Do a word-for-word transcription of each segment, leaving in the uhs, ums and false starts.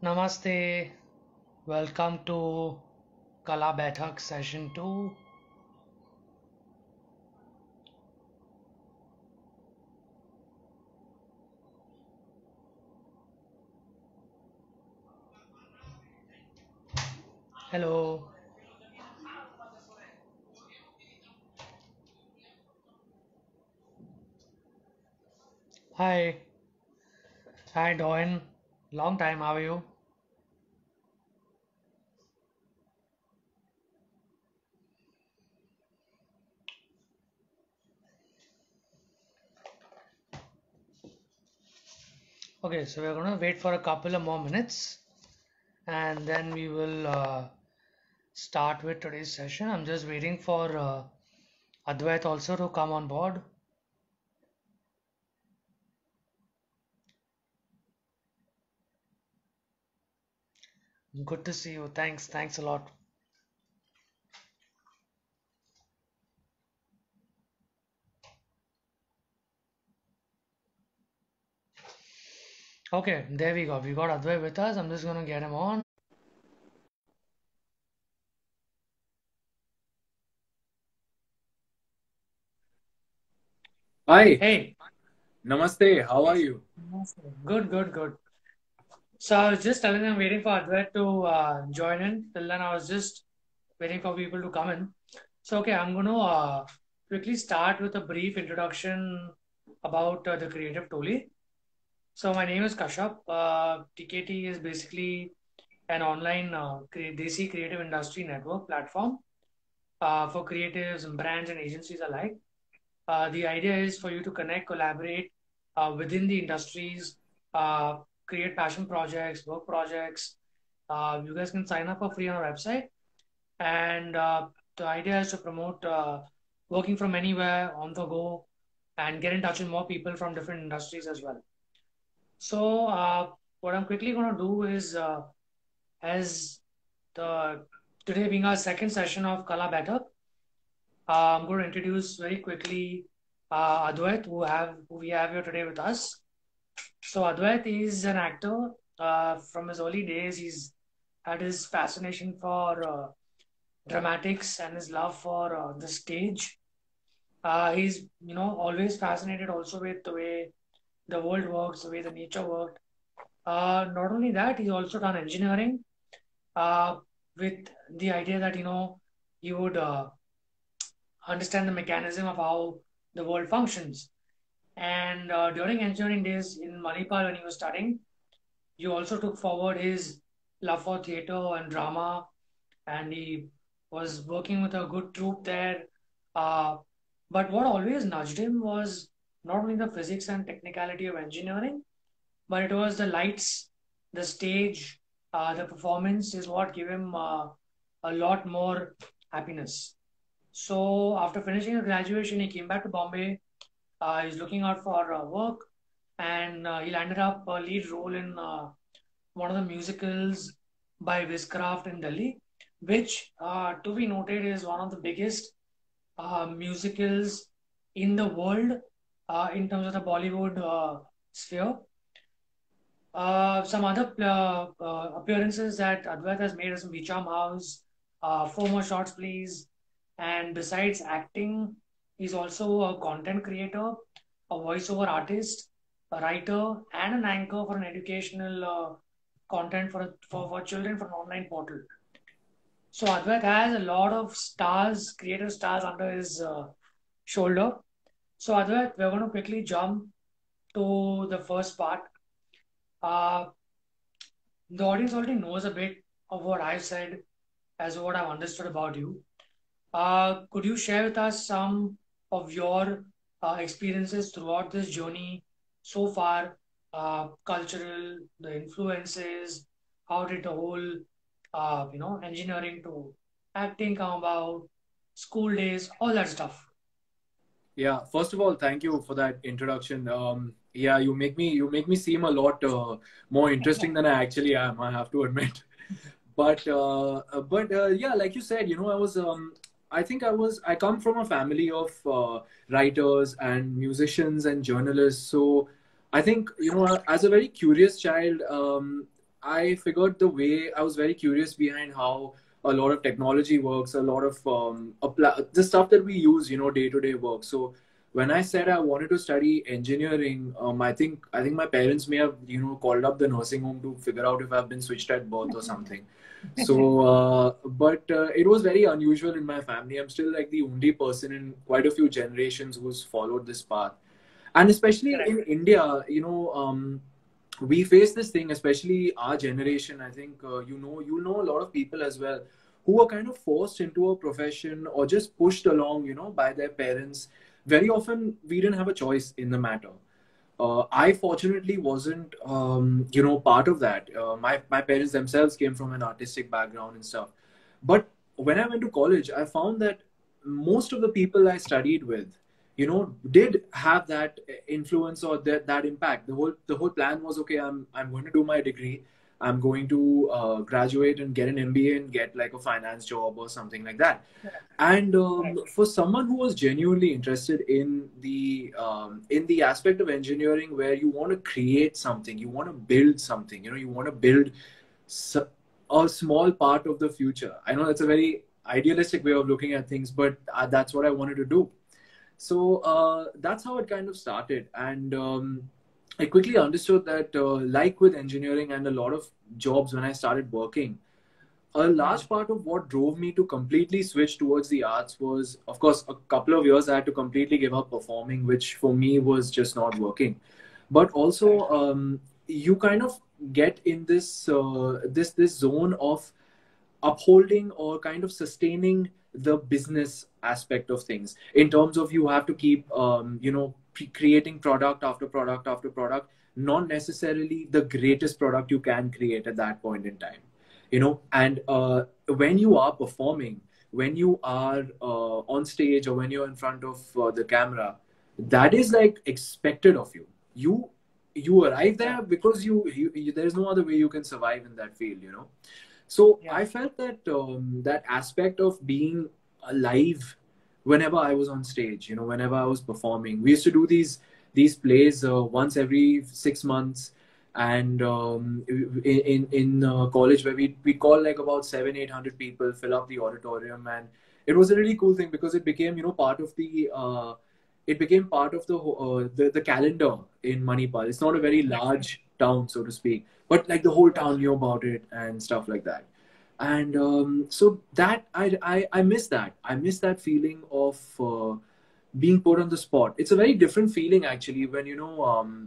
Namaste. Welcome to Kala Baithak session two. Hello. Hi. Hi, Doyen. Long time. How are you? Okay, so we're going to wait for a couple of more minutes and then we will uh, start with today's session. I'm just waiting for uh, Advait also to come on board. Good to see you. Thanks. Thanks a lot. Okay, there we go. We got Advait with us. I'm just going to get him on. Hi, Hey. Namaste. How are you? Good, good, good. So I was just telling them waiting for Advait to uh, join in. Till then, I was just waiting for people to come in. So okay, I'm going to uh, quickly start with a brief introduction about uh, the Creative Toli. So my name is Kashyap. Uh, T K T is basically an online uh, cre- Desi creative industry network platform uh, for creatives and brands and agencies alike. Uh, the idea is for you to connect, collaborate uh, within the industries, uh, create passion projects, work projects. Uh, you guys can sign up for free on our website. And uh, the idea is to promote uh, working from anywhere on the go and get in touch with more people from different industries as well. So, uh, what I'm quickly going to do is, uh, as the today being our second session of Kala Baithak, uh, I'm going to introduce very quickly uh, Advait, who have who we have here today with us. So Advait is an actor. Uh, from his early days, he's had his fascination for uh, dramatics and his love for uh, the stage. Uh, he's you know always fascinated also with the way the world works, the way the nature worked. Uh, not only that, he's also done engineering uh, with the idea that you know he would uh, understand the mechanism of how the world functions. And uh, during engineering days in Manipal, when he was studying, he also took forward his love for theatre and drama, and he was working with a good troupe there. Uh, but what always nudged him was not only the physics and technicality of engineering, but it was the lights, the stage, uh, the performance is what gave him uh, a lot more happiness. So after finishing his graduation, he came back to Bombay. Uh, he's looking out for uh, work, and uh, he landed up a lead role in uh, one of the musicals by Wizcraft in Delhi, which, uh, to be noted, is one of the biggest uh, musicals in the world uh, in terms of the Bollywood uh, sphere. Uh, some other uh, uh, appearances that Advait has made is in Beecham House, uh, Four More Shots Please, and besides acting, he's also a content creator, a voiceover artist, a writer, and an anchor for an educational uh, content for, for for children for an online portal. So Advait has a lot of stars, creative stars under his uh, shoulder. So Advait, we're going to quickly jump to the first part. Uh, the audience already knows a bit of what I've said as what I've understood about you. Uh, could you share with us some of your uh, experiences throughout this journey so far? Uh, cultural, the influences, how did the whole, uh, you know, engineering to acting come about, school days, all that stuff. Yeah, first of all, thank you for that introduction. Um, yeah, you make me you make me seem a lot uh, more interesting than I actually am. I have to admit. But uh, uh, but uh, yeah, like you said, you know, I was um, I think I was I come from a family of uh, writers and musicians and journalists. So I think you know, as a very curious child, um, I figured the way I was very curious behind how a lot of technology works, a lot of um, apply, the stuff that we use, you know, day to day work. So when I said I wanted to study engineering, um, I think I think my parents may have, you know, called up the nursing home to figure out if I've been switched at birth or something. So, uh, but uh, it was very unusual in my family. I'm still like the only person in quite a few generations who's followed this path. And especially Correct. in India, you know, um, we face this thing, especially our generation. I think, uh, you know, you know a lot of people as well who are kind of forced into a profession or just pushed along, you know, by their parents. Very often, we didn't have a choice in the matter. Uh, I fortunately wasn't, um, you know, part of that. Uh, my my parents themselves came from an artistic background and stuff. But when I went to college, I found that most of the people I studied with, you know, did have that influence or that that impact. The whole the whole plan was okay. I'm I'm going to do my degree. I'm going to uh, graduate and get an M B A and get like a finance job or something like that. Correct. And um, Correct. for someone who was genuinely interested in the um, in the aspect of engineering, where you want to create something, you want to build something, you know, you want to build s- a small part of the future. I know that's a very idealistic way of looking at things, but uh, that's what I wanted to do. So uh, that's how it kind of started. And um, I quickly understood that, uh, like with engineering and a lot of jobs when I started working, a Hmm. large part of what drove me to completely switch towards the arts was, of course, a couple of years I had to completely give up performing, which for me was just not working. But also, Correct. um, you kind of get in this uh, this this zone of upholding or kind of sustaining the business aspect of things, in terms of you have to keep um, you know pre- creating product after product after product, not necessarily the greatest product you can create at that point in time, you know. And uh, when you are performing, when you are uh, on stage, or when you're in front of uh, the camera, that is like expected of you. You you arrive Yeah. there because you, you, you there's no other way you can survive in that field, you know. So Yeah. I felt that um, that aspect of being alive whenever I was on stage, you know, whenever I was performing. We used to do these these plays uh, once every six months, and um, in in, in uh, college, where we we call like about seven eight hundred people, fill up the auditorium, and it was a really cool thing because it became, you know, part of the uh, it became part of the, uh, the the calendar in Manipal. It's not a very Correct. large town, so to speak, but like the whole Yes. town knew about it and stuff like that. And um, so that I, I I miss that. I miss that feeling of uh, being put on the spot. It's a very different feeling actually when, you know, um,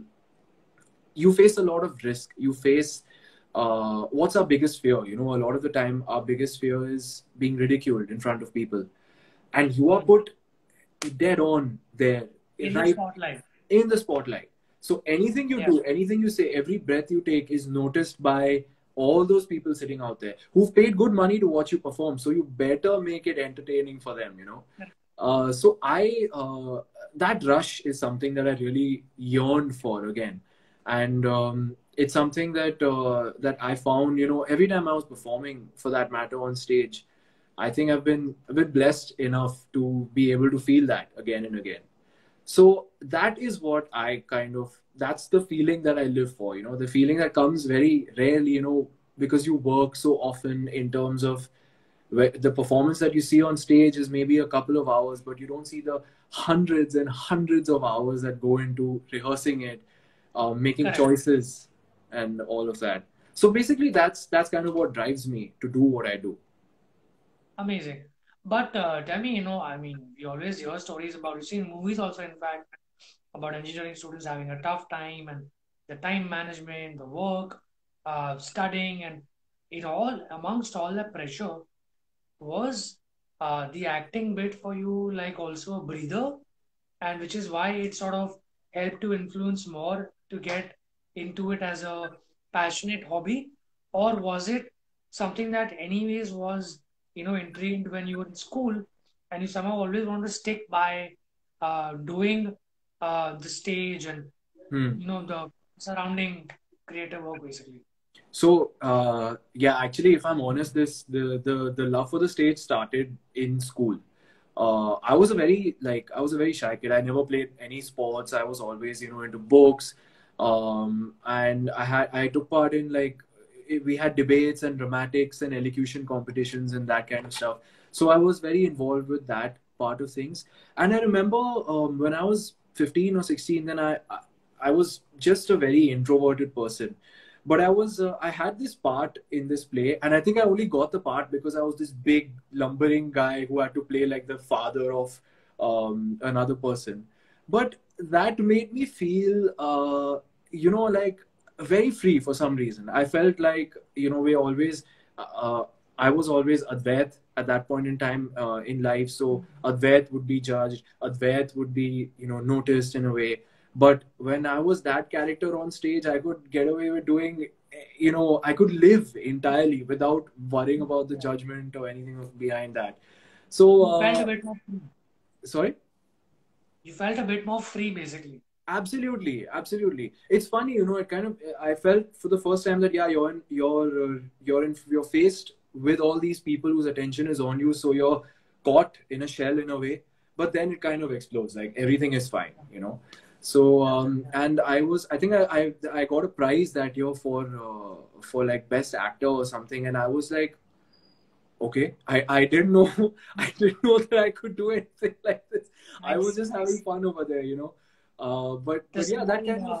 you face a lot of risk. You face uh, what's our biggest fear? You know, a lot of the time our biggest fear is being ridiculed in front of people, and you are Hmm. put dead on there, In the right spotlight. in the spotlight. So anything you Yeah. do, anything you say, every breath you take is noticed by all those people sitting out there who've paid good money to watch you perform. So you better make it entertaining for them, you know. Uh, so I uh, that rush is something that I really yearned for again, and um, it's something that uh, that I found, you know, every time I was performing, for that matter, on stage. I think I've been a bit blessed enough to be able to feel that again and again. So that is what I kind of, that's the feeling that I live for, you know, the feeling that comes very rarely, you know, because you work so often, in terms of where the performance that you see on stage is maybe a couple of hours, but you don't see the hundreds and hundreds of hours that go into rehearsing it, uh, making Correct. choices, and all of that. So basically, that's that's kind of what drives me to do what I do. Amazing. But uh, tell me, you know, I mean, we always hear stories about, you see in movies also, in fact, about engineering students having a tough time and the time management, the work, uh, studying, and it all, amongst all that pressure, was uh, the acting bit for you like also a breather, and which is why it sort of helped to influence more to get into it as a passionate hobby? Or was it something that anyways was, you know, intrigued when you were in school, and you somehow always want to stick by uh, doing uh, the stage and, Hmm. you know, the surrounding creative work basically? So uh, yeah, actually, if I'm honest, this the the the love for the stage started in school. Uh, I was a very like I was a very shy kid. I never played any sports. I was always, you know, into books, um, and I had I took part in like we had debates and dramatics and elocution competitions and that kind of stuff. So I was very involved with that part of things. And I remember um, when I was fifteen or sixteen, then I, I I was just a very introverted person. But I was uh, I had this part in this play, and I think I only got the part because I was this big lumbering guy who had to play like the father of um, another person. But that made me feel, uh, you know, like very free for some reason. I felt like, you know, we always, uh, I was always Advait at that point in time uh, in life. So Advait would be judged, Advait would be, you know, noticed in a way. But when I was that character on stage, I could get away with doing, you know, I could live entirely without worrying about the judgment or anything behind that. So, You felt a uh, bit more free. sorry? You felt a bit more free, basically. Absolutely, absolutely. It's funny, you know. It kind of I felt for the first time that yeah, you're in, you're uh, you're in, you're faced with all these people whose attention is on you, so you're caught in a shell in a way. But then it kind of explodes. Like everything is fine, you know. So um, and I was I think I, I I got a prize that year for uh, for like best actor or something, and I was like, okay, I I didn't know I didn't know that I could do anything like this. I was Nice, just having nice. fun over there, you know. Uh, but The but yeah, that kind small,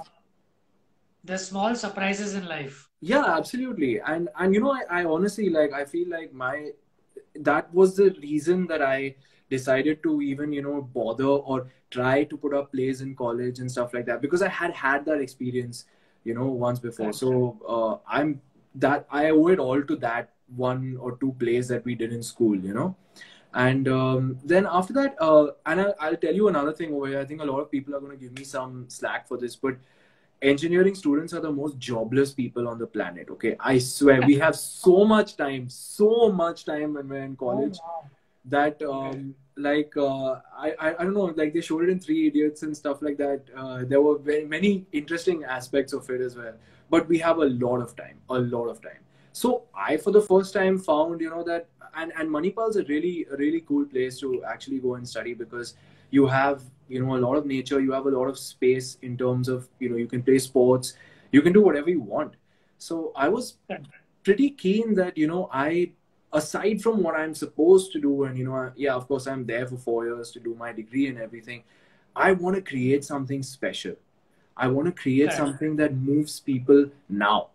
of uh, the small surprises in life. yeah, absolutely. And and you know, I, I honestly like I feel like my that was the reason that I decided to even, you know, bother or try to put up plays in college and stuff like that because I had had that experience, you know, once before. Correct. So uh, I'm that I owe it all to that one or two plays that we did in school, you know. And um, then after that, uh, and I'll, I'll tell you another thing over here. I think a lot of people are going to give me some slack for this, but engineering students are the most jobless people on the planet. Okay, I swear we have so much time, so much time when we're in Oh, college wow. that Okay. um, like uh, I, I I don't know, like they showed it in Three Idiots and stuff like that. Uh, there were very many interesting aspects of it as well, but we have a lot of time, a lot of time. So I for the first time found, you know, that and and Manipal is a really a really cool place to actually go and study because you have, you know, a lot of nature, you have a lot of space in terms of, you know, you can play sports, you can do whatever you want. So I was Correct. pretty keen that, you know, I aside from what I'm supposed to do and, you know, I, yeah, of course I'm there for four years to do my degree and everything, I want to create something special. I want to create Correct. something that moves people now.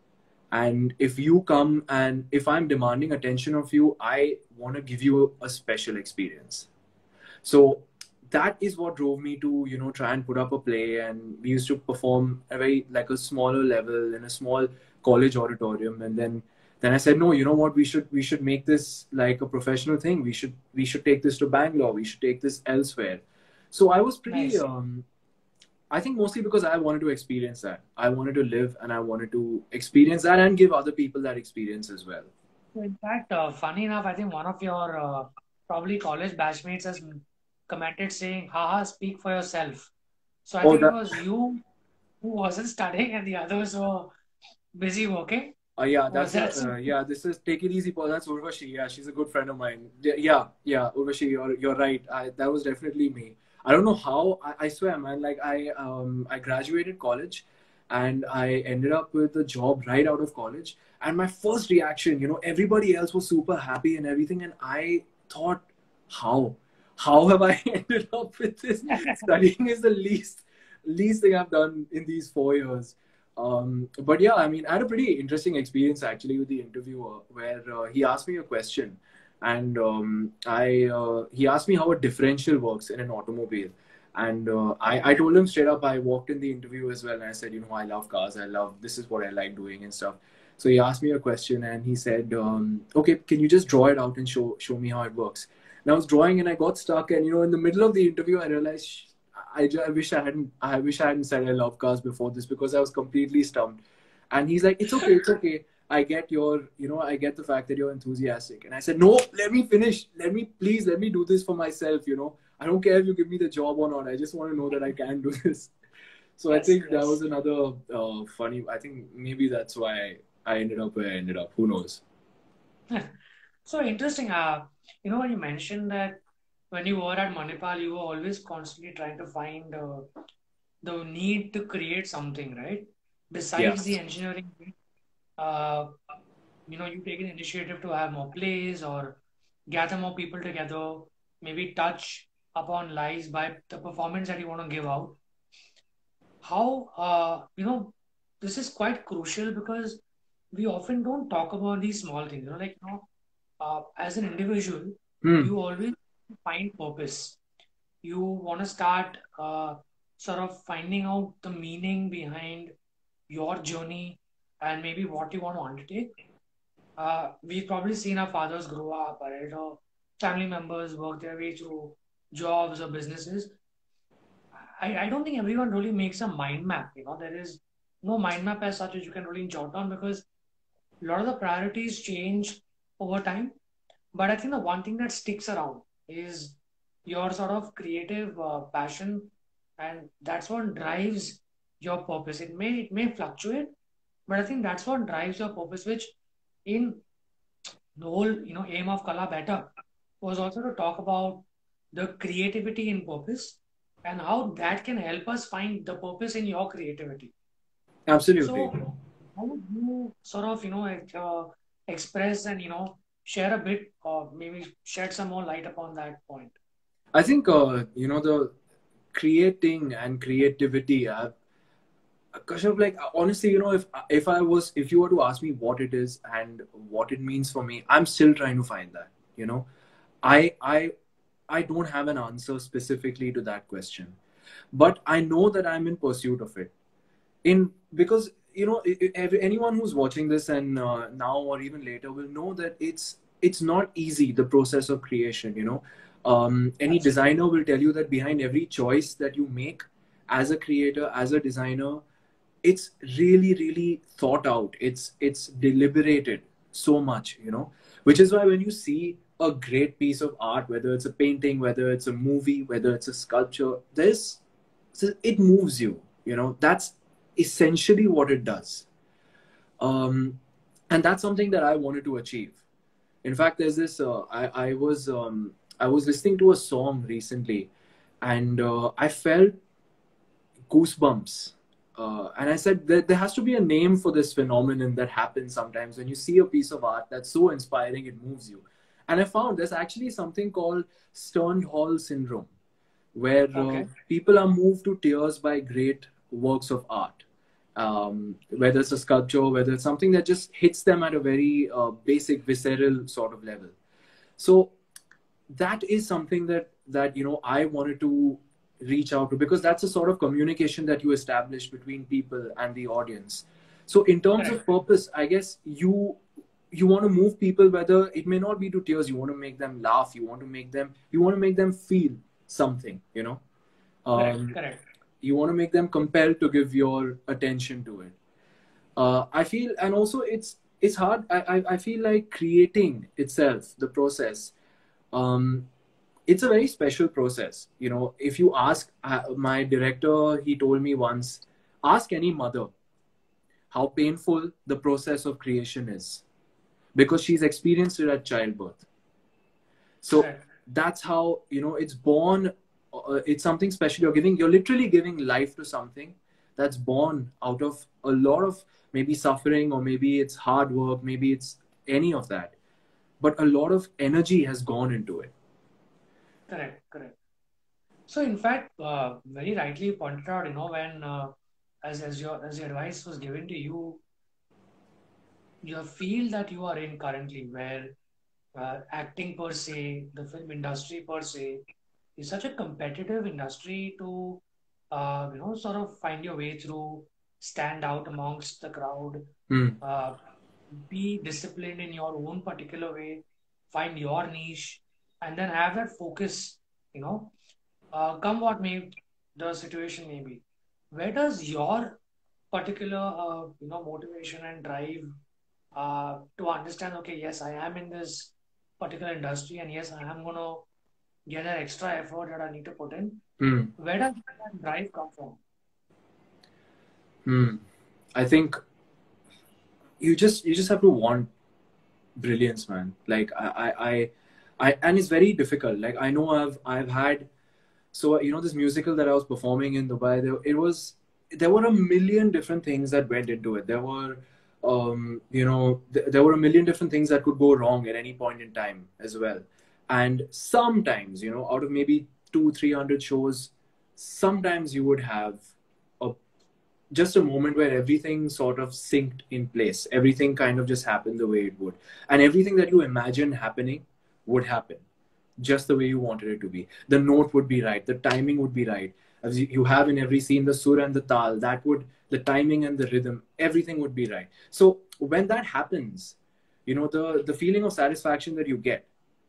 And if you come and if I'm demanding attention of you, I want to give you a special experience. So that is what drove me to, you know, try and put up a play. And we used to perform a very like a smaller level in a small college auditorium. And then then I said, no, you know what, we should we should make this like a professional thing. We should we should take this to Bangalore. We should take this elsewhere. So I was pretty Nice. um I think mostly because I wanted to experience that. I wanted to live and I wanted to experience that and give other people that experience as well. So in fact, uh, funny enough, I think one of your uh, probably college batchmates has commented saying, haha, speak for yourself. So I Oh, think it that was you who wasn't studying and the others were busy working. Uh, yeah, Was that's a that so? uh, yeah. This is Take It Easy, Paul. That's Urvashi. Yeah, she's a good friend of mine. Yeah, yeah, yeah, Urvashi, you're you're right. I, that was definitely me. I don't know how. I, I swear, man. Like I um I graduated college, and I ended up with a job right out of college. And my first reaction, you know, everybody else was super happy and everything, and I thought, how, how have I ended up with this? Studying is the least least thing I've done in these four years. Um, but yeah, I mean, I had a pretty interesting experience actually with the interviewer where uh, he asked me a question, and um, I uh, he asked me how a differential works in an automobile, and uh, I I told him straight up. I walked in the interview as well, and I said, you know, I love cars. I love this is what I like doing and stuff. So he asked me a question, and he said, um, okay, can you just draw it out and show show me how it works? And I was drawing, and I got stuck, and you know, in the middle of the interview, I realized I, I wish I hadn't I wish I hadn't said I love cars before this because I was completely stumped. And he's like, it's okay, it's okay. I get your, you know, I get the fact that you're enthusiastic. And I said, no, let me finish. Let me, please, let me do this for myself, you know. I don't care if you give me the job or not. I just want to know that I can do this. So I Yes, think that was yes. another uh, funny, I think maybe that's why I ended up where I ended up. Who knows? So interesting. Uh, you know, when you mentioned that when you were at Manipal, you were always constantly trying to find uh, the need to create something, right? Yeah. Besides the engineering bit. uh, you know, you take an initiative to have more plays or gather more people together, maybe touch upon lives by the performance that you want to give out. How, uh, you know, this is quite crucial because we often don't talk about these small things. You know, like, you know, uh, as an individual, Hmm. you always find purpose. You want to start uh, sort of finding out the meaning behind your journey and maybe what you want to undertake. Uh, we've probably seen our fathers grow up, right? Or family members work their way through jobs or businesses. I, I don't think everyone really makes a mind map. You know, there is no mind map as such as you can really jot down because a lot of the priorities change over time. But I think the one thing that sticks around is your sort of creative uh, passion, and that's what drives your purpose. It may it may fluctuate, but I think that's what drives your purpose. Which, in the whole you know aim of Kala Better, was also to talk about the creativity in purpose and how that can help us find the purpose in your creativity. Absolutely. So, how would you sort of, you know, ex- uh, express and, you know, share a bit or maybe shed some more light upon that point? I think uh, you know the creating and creativity. I've Kashyap, like honestly, you know, if if I was if you were to ask me what it is and what it means for me, I'm still trying to find that. You know, I I I don't have an answer specifically to that question, but I know that I'm in pursuit of it. In because you know, i- i- every- anyone who's watching this and uh, now or even later will know that it's it's not easy, the process of creation. You know, um, any Absolutely. designer will tell you that behind every choice that you make as a creator, as a designer, it's really really thought out, it's it's deliberated so much, you know, which is why when you see a great piece of art, whether it's a painting, whether it's a movie, whether it's a sculpture, there's it moves you, you know, that's essentially what it does. um and that's something that I wanted to achieve. In fact, there's this uh, i i was um I was listening to a song recently, and uh, I felt goosebumps. Uh, and I said there, there has to be a name for this phenomenon that happens sometimes when you see a piece of art that's so inspiring it moves you. And I found there's actually something called Sternhall syndrome, where uh, Okay. people are moved to tears by great works of art. Um, whether it's a sculpture, whether it's something that just hits them at a very uh, basic, visceral sort of level. So that is something that that you know I wanted to reach out to, because that's a sort of communication that you establish between people and the audience. So in terms Correct. of purpose, I guess you you want to move people, whether it may not be to tears, you want to make them laugh, you want to make them you want to make them feel something, you know. Correct. um, Correct. you want to make them compelled to give your attention to it. uh, I feel, and also it's it's hard. I, I I feel like creating itself, the process, um, it's a very special process. You know, if you ask uh, my director, he told me once, ask any mother how painful the process of creation is, because she's experienced it at childbirth. So Correct. that's how, you know, it's born. Uh, it's something special. You're giving, you're literally giving life to something that's born out of a lot of maybe suffering, or maybe it's hard work, maybe it's any of that. But a lot of energy has gone into it. Correct. Correct. So, in fact, uh, very rightly pointed out, you know, when uh, as as your as your advice was given to you, your field that you are in currently, where uh, acting per se, the film industry per se, is such a competitive industry to, uh, you know, sort of find your way through, stand out amongst the crowd, Hmm. uh, be disciplined in your own particular way, find your niche, and then have that focus, you know, uh, come what may the situation may be. Where does your particular, uh, you know, motivation and drive uh, to understand, okay, yes, I am in this particular industry, and yes, I am going to get an extra effort that I need to put in. Hmm. Where does that drive come from? Hmm. I think you just you just have to want brilliance, man. Like I, I, I, I, and it's very difficult. Like I know I've I've had, so you know, this musical that I was performing in Dubai. There, it was there were a million different things that went into it. There were um, you know, th- there were a million different things that could go wrong at any point in time as well. And sometimes, you know, out of maybe two, three hundred shows, sometimes you would have a just a moment where everything sort of synced in place. Everything kind of just happened the way it would, and everything that you imagined happening would happen just the way you wanted it to be. The note would be right, the timing would be right. As you you have in every scene, the sur and the tal, that would, the timing and the rhythm, everything would be right. So when that happens, you know, the the feeling of satisfaction that you get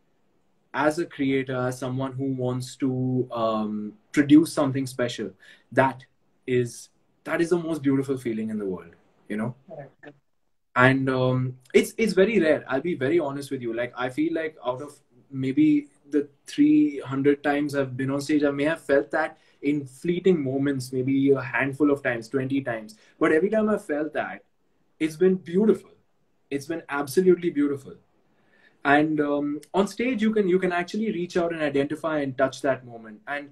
as a creator, as someone who wants to um, produce something special, that is that is the most beautiful feeling in the world, you know. Correct. And um, it's it's very rare. I'll be very honest with you. Like, I feel like out of maybe the three hundred times I've been on stage, I may have felt that in fleeting moments, maybe a handful of times, twenty times. But every time I felt that, it's been beautiful. It's been absolutely beautiful. And um, on stage, you can you can actually reach out and identify and touch that moment. And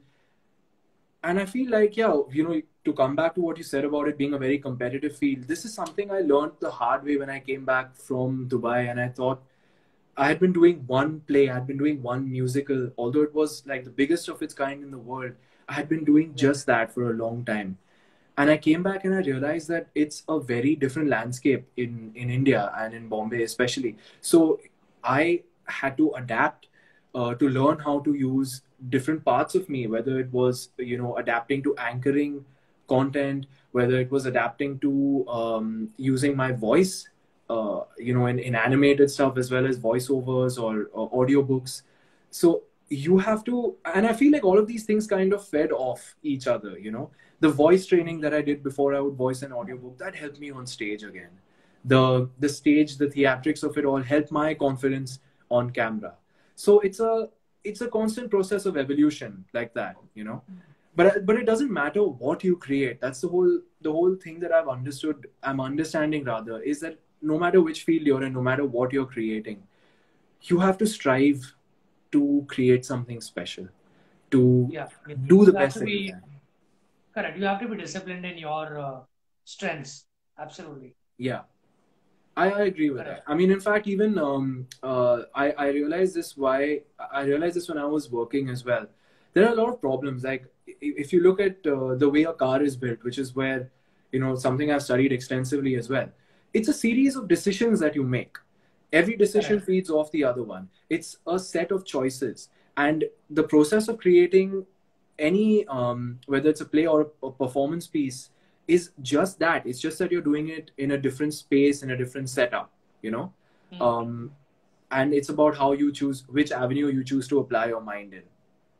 and I feel like, yeah, you know, to come back to what you said about it being a very competitive field, this is something I learned the hard way when I came back from Dubai. And I thought, I had been doing one play, I had been doing one musical, although it was like the biggest of its kind in the world. I had been doing just that for a long time. And I came back and I realized that it's a very different landscape in, in India and in Bombay, especially. So I had to adapt uh, to learn how to use different parts of me, whether it was, you know, adapting to anchoring content, whether it was adapting to um, using my voice, uh, you know, in, in animated stuff as well as voiceovers or, or audiobooks. So you have to, and I feel like all of these things kind of fed off each other, you know. The voice training that I did before I would voice an audiobook, that helped me on stage again. The the stage, the theatrics of it all helped my confidence on camera. So it's a it's a constant process of evolution like that, you know. But but it doesn't matter what you create. That's the whole the whole thing that I've understood. I'm understanding rather is that no matter which field you're in, no matter what you're creating, you have to strive to create something special, to Yeah. do the You have best to that you be can. correct. You have to be disciplined in your uh, strengths. Absolutely. Yeah. I, I agree with that. Correct. I mean, in fact, even um, uh, I, I realized this why I realized this when I was working as well. There are a lot of problems. Like i- if you look at uh, the way a car is built, which is where, you know, something I've studied extensively as well. It's a series of decisions that you make. Every decision Correct. feeds off the other one. It's a set of choices, and the process of creating any, um, whether it's a play or a performance piece, is just that. It's just that you're doing it in a different space, in a different setup, you know. Hmm. Um, and it's about how you choose which avenue you choose to apply your mind in.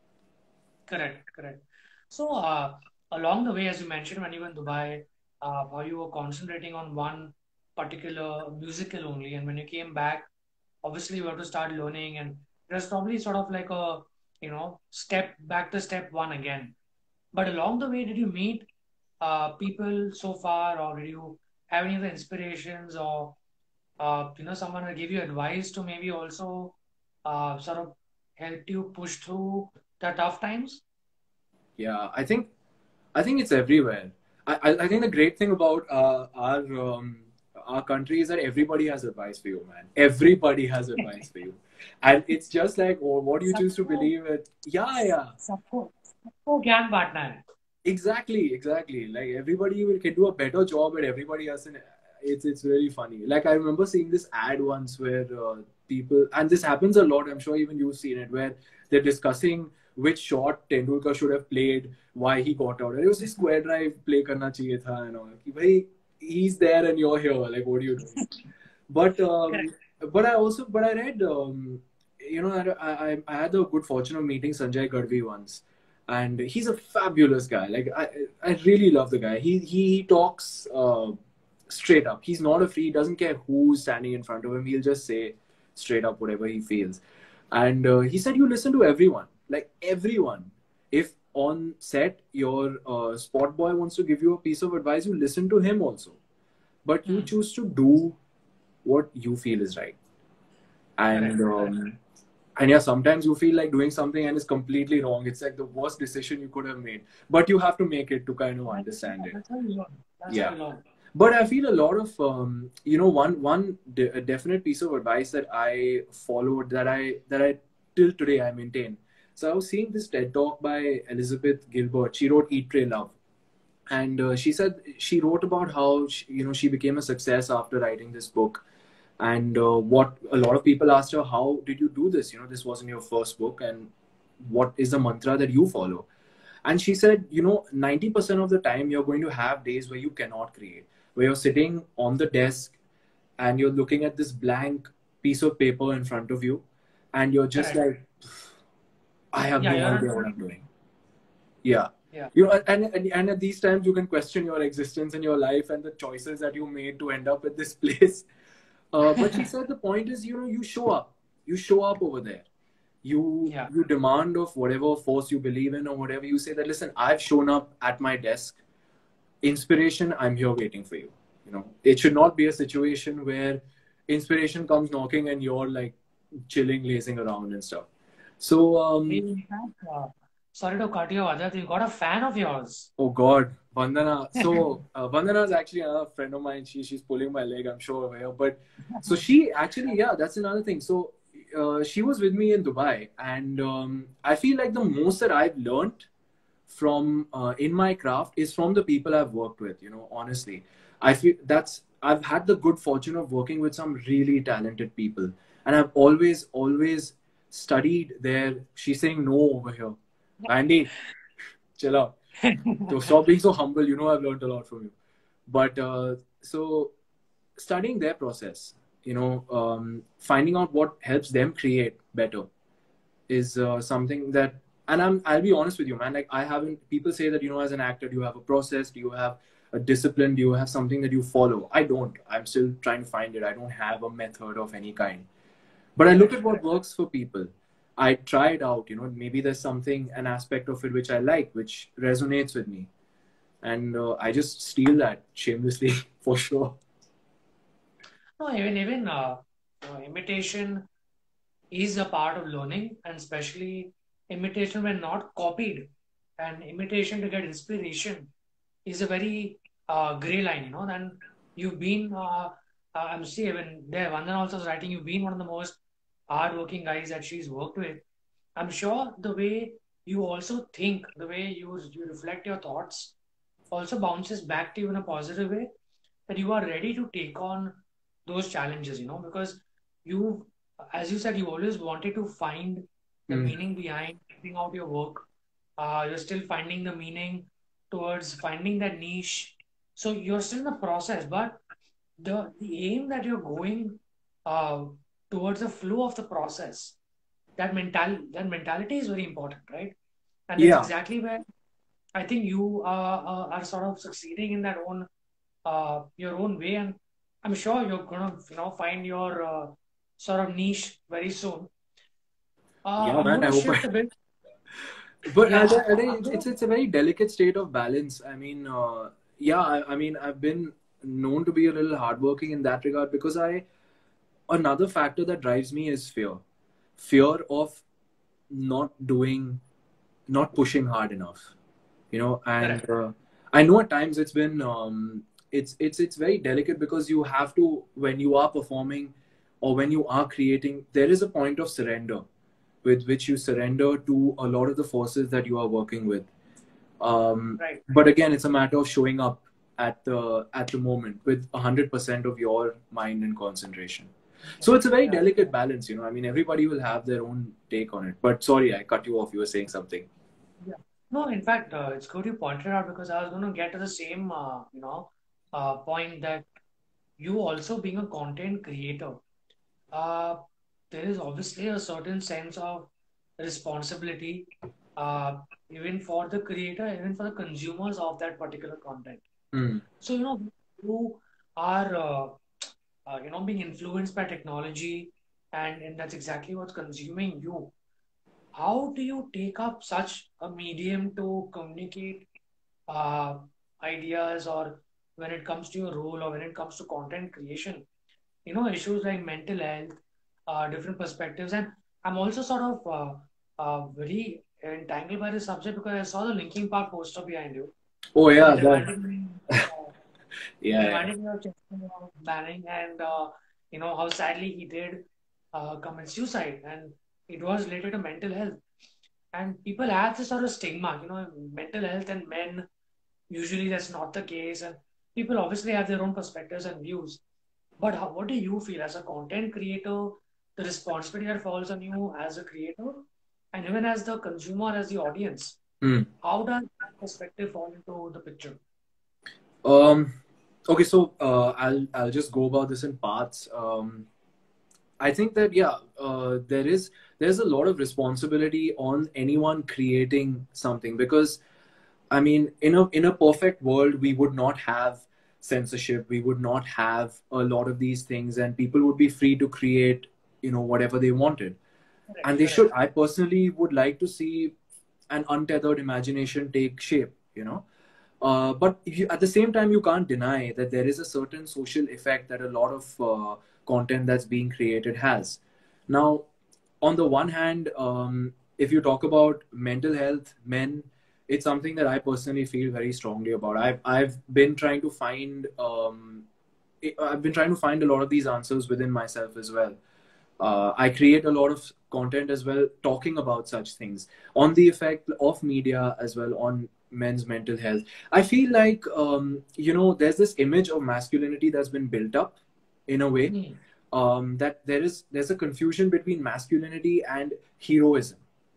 Correct. Correct. So, uh, along the way, as you mentioned, when you were in Dubai, uh, how you were concentrating on one particular musical only, and when you came back, obviously you have to start learning, and it was probably sort of like a, you know, step back to step one again. But along the way, did you meet uh, people so far, or did you have any other inspirations, or uh, you know, someone will give you advice to maybe also uh, sort of help you push through the tough times? Yeah, I think I think it's everywhere. I, I I think the great thing about uh, our um, our country is that everybody has advice for you, man. Everybody has advice for you, and it's just like, oh, what do you choose to सबको believe it? Yeah, yeah, सबको सबको ज्ञान बांटना है. exactly, exactly. Like everybody will can do a better job at everybody else, and it's it's really funny. Like I remember seeing this ad once where uh, people, and this happens a lot. I'm sure even you've seen it, where they're discussing which shot Tendulkar should have played, why he got out. And it was a square drive play karna chahiye tha, and all. Ki, bhai, he's there and you're here. Like, what are you doing? But um, Correct. but I also but I read um, you know I, I I had the good fortune of meeting Sanjay Gadvi once, and he's a fabulous guy. Like I I really love the guy. He he, he talks uh, straight up. He's not afraid. He doesn't care who's standing in front of him. He'll just say straight up whatever he feels. And uh, he said you listen to everyone, like everyone. If on set your uh, spot boy wants to give you a piece of advice, you listen to him also. But you Hmm. choose to do what you feel is right. And Correct. Correct. um, and yeah, sometimes you feel like doing something and it's completely wrong. It's like the worst decision you could have made, but you have to make it to kind of That's understand it. that's how you learn. That's how Yeah. you learn. But I feel a lot of um, you know one one de- a definite piece of advice that I followed, that I that I till today I maintain. So I was seeing this TED talk by Elizabeth Gilbert. She wrote Eat, Pray, Love, and uh, she said she wrote about how she, you know she became a success after writing this book. And uh, what a lot of people asked her, how did you do this? You know, this wasn't your first book, and what is the mantra that you follow? And she said, you know, ninety percent of the time you're going to have days where you cannot create, where you're sitting on the desk and you're looking at this blank piece of paper in front of you, and you're just Correct. like, I have Yeah, no you're on idea what coding. I'm doing. Yeah. Yeah. You know, and, and and at these times you can question your existence and your life and the choices that you made to end up at this place. Uh, but she said the point is, you know, you show up, you show up over there. You Yeah. you demand of whatever force you believe in, or whatever you say that, listen, I've shown up at my desk. Inspiration, I'm here waiting for you. You know, it should not be a situation where inspiration comes knocking and you're like chilling, lazing around and stuff. So um, In fact, uh, sorry to cut you, Ajat. You got a fan of yours. oh God, Vandana. So uh, Vandana is actually a friend of mine. She she's pulling my leg, I'm sure over here. But so she actually, yeah, that's another thing. So uh, she was with me in Dubai, and um, I feel like the most that I've learned from uh, in my craft is from the people I've worked with. You know, honestly, I feel that's I've had the good fortune of working with some really talented people, and I've always always studied their. She's saying no over here, Andy. Chill out. So stop being so humble. You know, I've learned a lot from you. But uh, so studying their process, you know, um, finding out what helps them create better is uh, something that, and I'm, I'll be honest with you, man. Like I haven't, people say that, you know, as an actor, do you have a process? Do you have a discipline? Do you have something that you follow? I don't. I'm still trying to find it. I don't have a method of any kind. But I look Correct. at what Correct. works for people. I try it out, you know, maybe there's something, an aspect of it which I like, which resonates with me. And uh, I just steal that shamelessly for sure. No, even even uh, uh, imitation is a part of learning, and especially imitation when not copied, and imitation to get inspiration is a very uh, gray line, you know. Then you've been, uh, uh, I'm see even there, Vandan also is writing, you've been one of the most hardworking guys that she's worked with. I'm sure the way you also think, the way you you reflect your thoughts, also bounces back to you in a positive way, that you are ready to take on those challenges, you know, because you, as you said, you always wanted to find the Mm. meaning behind figuring out your work. Uh, you're still finding the meaning towards finding that niche. So you're still in the process, but the, the aim that you're going uh, towards the flow of the process, that mental that mentality is very important, right? And that's Yeah. exactly where I think you uh, uh, are sort of succeeding in that own uh, your own way, and I'm sure you're gonna you know find your uh, sort of niche very soon. Uh, Yeah, I'm man. I gonna hope shift I. a bit. But I, Yeah, I I'm think it's, gonna. it's it's a very delicate state of balance. I mean, uh, yeah. I, I mean, I've been known to be a little hardworking in that regard because I. Another factor that drives me is fear, fear of not doing, not pushing hard enough. You know, and Correct. uh, I know at times it's been um, it's it's it's very delicate because you have to, when you are performing or when you are creating, there is a point of surrender with which you surrender to a lot of the forces that you are working with. Um, Right. but again, it's a matter of showing up at the at the moment with one hundred percent of your mind and concentration. So it's a very Yeah. delicate balance, you know. I mean, everybody will have their own take on it. But sorry, I cut you off. You were saying something. Yeah. No, in fact, uh, it's good you pointed out, because I was going to get to the same, uh, you know, uh, point that you also being a content creator, uh, there is obviously a certain sense of responsibility, uh, even for the creator, even for the consumers of that particular content. Mm. So, you know, you are, uh, uh, you know, being influenced by technology, and, and that's exactly what's consuming you. How do you take up such a medium to communicate uh, ideas, or when it comes to your role, or when it comes to content creation? You know, issues like mental health, uh, different perspectives. And I'm also sort of uh, uh, very entangled by this subject because I saw the Linkin Park poster behind you. Oh And yeah, it that reminded me. Yeah, yeah. Reminded me of Chester Banning and uh, you know how sadly he did uh, commit suicide, and it was related to mental health. And people have this sort of stigma, you know, mental health and men. Usually, that's not the case, and people obviously have their own perspectives and views. But how, what do you feel as a content creator? The responsibility that falls on you as a creator, and even as the consumer, as the audience. Hmm. How does that perspective fall into the picture? Um, okay, so uh, I'll I'll just go about this in parts. Um, I think that yeah, uh, there is there's a lot of responsibility on anyone creating something, because I mean, in a in a perfect world, we would not have censorship. We would not have a lot of these things, and people would be free to create, you know, whatever they wanted, Correct, and they correct. should. I personally would like to see an untethered imagination take shape. You know, uh, but you, at the same time, you can't deny that there is a certain social effect that a lot of uh, content that's being created has. Now, on the one hand, um, if you talk about mental health, men, it's something that I personally feel very strongly about. I've I've been trying to find um, I've been trying to find a lot of these answers within myself as well. Uh, I create a lot of content as well, talking about such things, on the effect of media as well on men's mental health. I feel like um, you know there's this image of masculinity that's been built up in a way, Hmm. um, that there is there's a confusion between masculinity and heroism.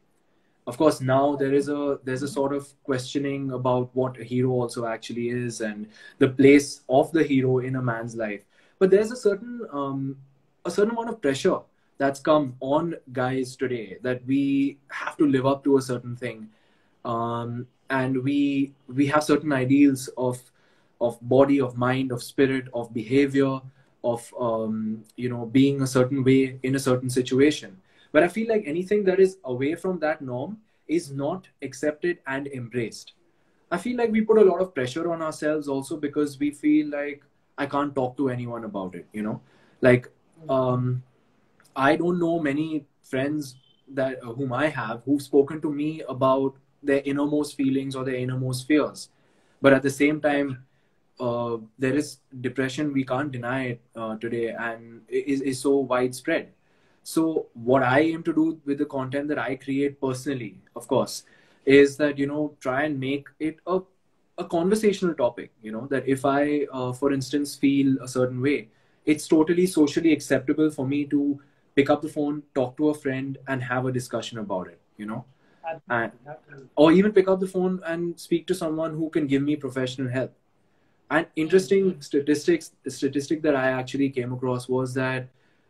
Of course, now there is a there's a sort of questioning about what a hero also actually is, and the place of the hero in a man's life. But there's a certain um, a certain amount of pressure that's come on guys today, that we have to live up to a certain thing, um, and we we have certain ideals of of body, of mind, of spirit, of behavior, of um, you know being a certain way in a certain situation. But I feel like anything that is away from that norm is not accepted and embraced. I feel like we put a lot of pressure on ourselves also, because we feel like I can't talk to anyone about it, you know? Like, um, I don't know many friends that uh, whom I have who've spoken to me about their innermost feelings or their innermost fears. But at the same time, uh, there is depression. We can't deny it uh, today, and it is, is so widespread. So what I aim to do with the content that I create personally, of course, is that you know try and make it a a conversational topic. You know that if I, uh, for instance, feel a certain way, it's totally socially acceptable for me to pick up the phone, talk to a friend, and have a discussion about it. You know, and Absolutely, absolutely. or even pick up the phone and speak to someone who can give me professional help. An Hmm. interesting statistics statistic that I actually came across was that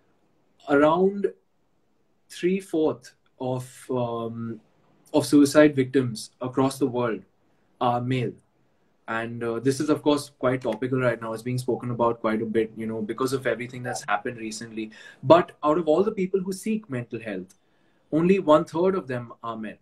around three fourth of um, of suicide victims across the world are male, and uh, this is of course quite topical right now. It's being spoken about quite a bit, you know, because of everything that's happened recently. But out of all the people who seek mental health, only one third of them are men.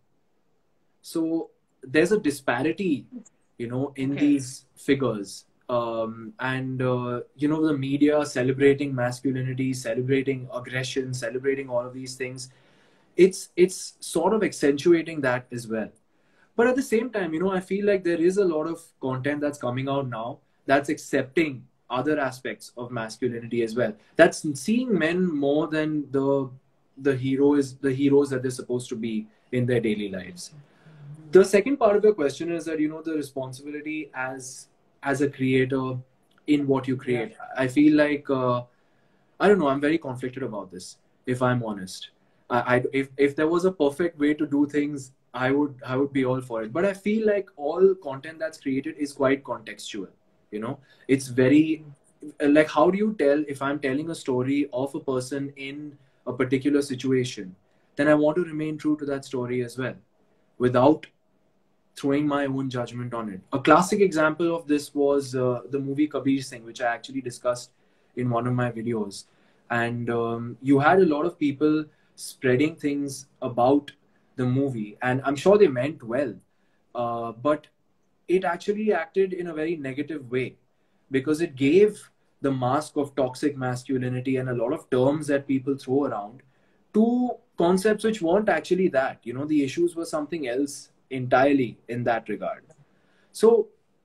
So there's a disparity, you know, in Okay. these figures. Um, and uh, you know, the media celebrating masculinity, celebrating aggression, celebrating all of these things, it's it's sort of accentuating that as well. But at the same time, you know, I feel like there is a lot of content that's coming out now that's accepting other aspects of masculinity as well, that's seeing men more than the the heroes the heroes that they're supposed to be in their daily lives. The second part of your question is that you know the responsibility as as a creator in what you Yeah. create. I feel like uh, I don't know, I'm very conflicted about this, if I'm honest. I, I if if there was a perfect way to do things, i would I would be all for it. But I feel like all content that's created is quite contextual. You know, it's very, like, how do you tell if I'm telling a story of a person in a particular situation, then I want to remain true to that story as well, without throwing my own judgment on it. A classic example of this was uh, the movie Kabir Singh, which I actually discussed in one of my videos. And um, you had a lot of people spreading things about the movie, and I'm sure they meant well, uh, but it actually acted in a very negative way, because it gave the mask of toxic masculinity and a lot of terms that people throw around to concepts which weren't actually that. You know, the issues were something else entirely in that regard. So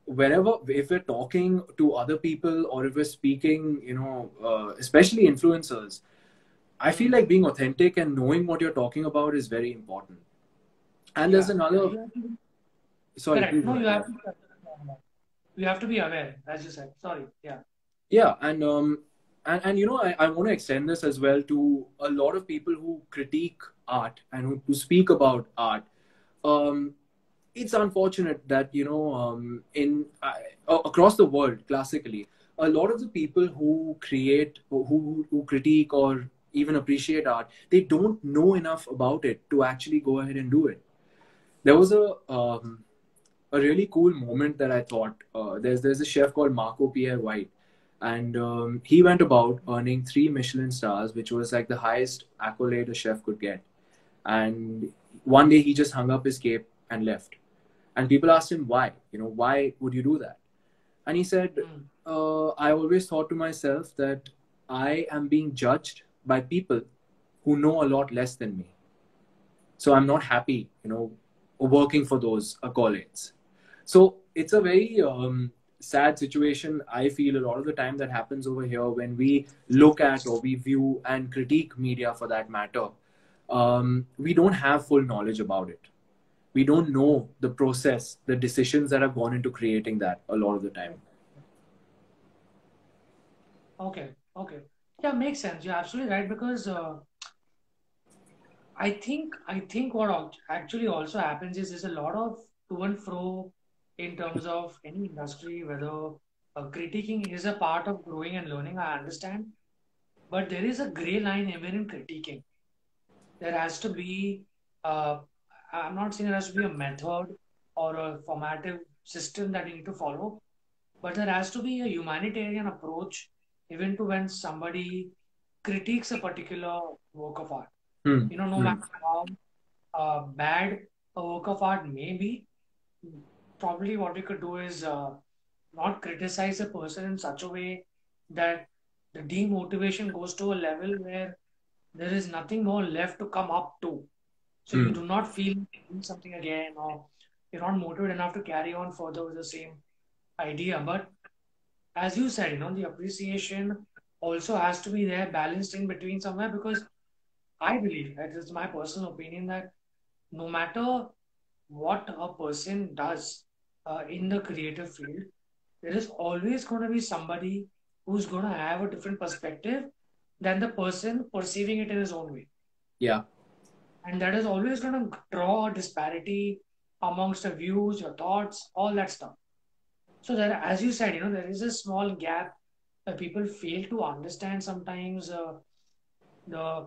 wherever, if we're talking to other people or if we're speaking, you know, uh, especially influencers, I feel like being authentic and knowing what you're talking about is very important. And there's Yeah, yeah. another. You have to be Sorry, correct. please No, go you ahead. have to. You have to be aware, as you said. Sorry. Yeah. Yeah, and um, and and you know, I, I want to extend this as well to a lot of people who critique art and who, who speak about art. Um, it's unfortunate that you know, um, in uh, across the world, classically, a lot of the people who create, who who critique or even appreciate art, they don't know enough about it to actually go ahead and do it. There was a um, a really cool moment that I thought. Uh, there's there's a chef called Marco Pierre White, and um, he went about earning three Michelin stars, which was like the highest accolade a chef could get. And one day he just hung up his cape and left. And people asked him why. You know, why would you do that? And he said, Mm. uh, I always thought to myself that I am being judged by people who know a lot less than me. So I'm not happy, you know, working for those accolades. So it's a very um, sad situation. I feel a lot of the time that happens over here when we look at or we view and critique media for that matter. Um, we don't have full knowledge about it. We don't know the process, the decisions that have gone into creating that a lot of the time. Okay. Okay. Yeah, makes sense. You're absolutely right because uh, I think I think what al- actually also happens is there's a lot of to and fro in terms of any industry, whether uh, critiquing is a part of growing and learning. I understand, but there is a gray line even in critiquing. There has to be. Uh, I'm not saying there has to be a method or a formative system that you need to follow, but there has to be a humanitarian approach even to when somebody critiques a particular work of art. Hmm. You know, no Hmm. matter how uh, bad a work of art may be, probably what we could do is uh, not criticize a person in such a way that the demotivation goes to a level where there is nothing more left to come up to. So you Hmm. do not feel doing something again, or you're not motivated enough to carry on further with the same idea. But as you said, you know, the appreciation also has to be there, balanced in between somewhere, because I believe, that is my personal opinion, that no matter what a person does uh, in the creative field, there is always going to be somebody who's going to have a different perspective than the person perceiving it in his own way. Yeah. And that is always going to draw a disparity amongst the views, your thoughts, all that stuff. So that, as you said, you know, there is a small gap that people fail to understand sometimes uh, the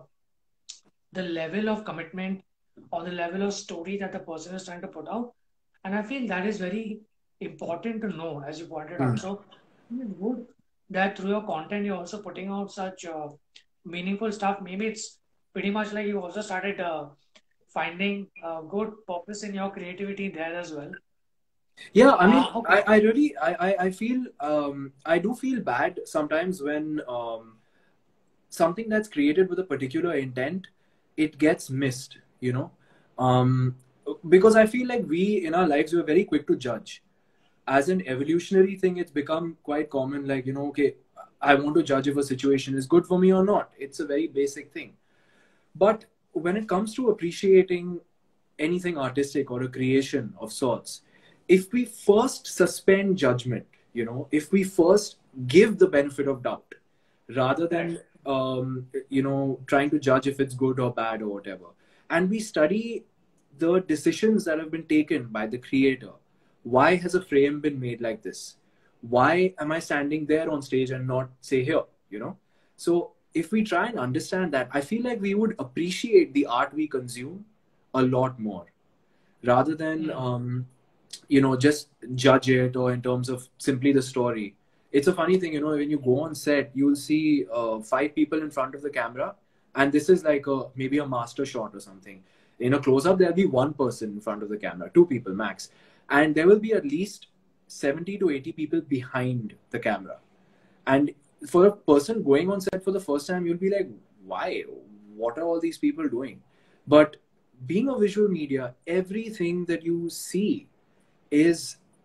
the level of commitment or the level of story that the person is trying to put out. And I feel that is very important to know, as you pointed Hmm. out. So it's good that through your content, you're also putting out such uh, meaningful stuff. Maybe it's pretty much like you also started uh, finding uh, good purpose in your creativity there as well. Yeah, I mean, Uh, okay. I, I really, I, I, I feel, um, I do feel bad sometimes when um, something that's created with a particular intent, it gets missed, you know? Um, because I feel like we, in our lives, we're very quick to judge. As an evolutionary thing, it's become quite common, like, you know, okay, I want to judge if a situation is good for me or not. It's a very basic thing. But when it comes to appreciating anything artistic or a creation of sorts, if we first suspend judgment, you know, if we first give the benefit of doubt rather than, Correct. um, you know, trying to judge if it's good or bad or whatever, and we study the decisions that have been taken by the creator. Why has a frame been made like this? Why am I standing there on stage and not, say, here? You know? So if we try and understand that, I feel like we would appreciate the art we consume a lot more rather than, Hmm. um, you know, just judge it or in terms of simply the story. It's a funny thing, you know, when you go on set, you'll see uh, five people in front of the camera, and this is like a maybe a master shot or something. In a close up, there'll be one person in front of the camera, two people max, and there will be at least seventy to eighty people behind the camera. And for a person going on set for the first time, you'll be like, why? What are all these people doing? But being a visual media, everything that you see is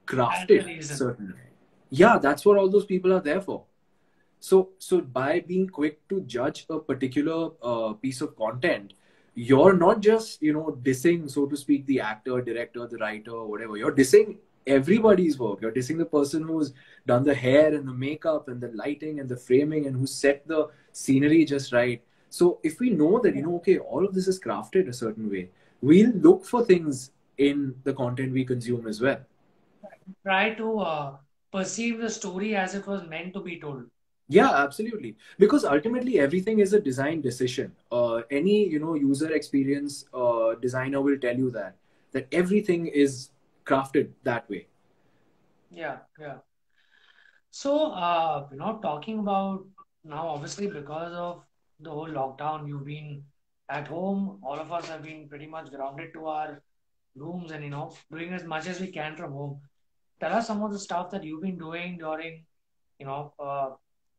That's the crafted reason. certain way. Yeah, that's what all those people are there for. So, so by being quick to judge a particular uh, piece of content, you're not just, you know, dissing, so to speak, the actor, director, the writer, whatever. You're dissing everybody's work. You're dissing the person who's done the hair and the makeup and the lighting and the framing and who set the scenery just right. So if we know that, you know, okay, all of this is crafted a certain way, we'll look for things in the content we consume as well. Try to uh, perceive the story as it was meant to be told. Yeah, absolutely. Because ultimately everything is a design decision. Uh, any, you know, user experience uh, designer will tell you that that everything is crafted that way. Yeah, yeah. So, uh, you know, talking about now, obviously, because of the whole lockdown, you've been at home. All of us have been pretty much grounded to our rooms and, you know, doing as much as we can from home. Tell us some of the stuff that you've been doing during, you know, uh,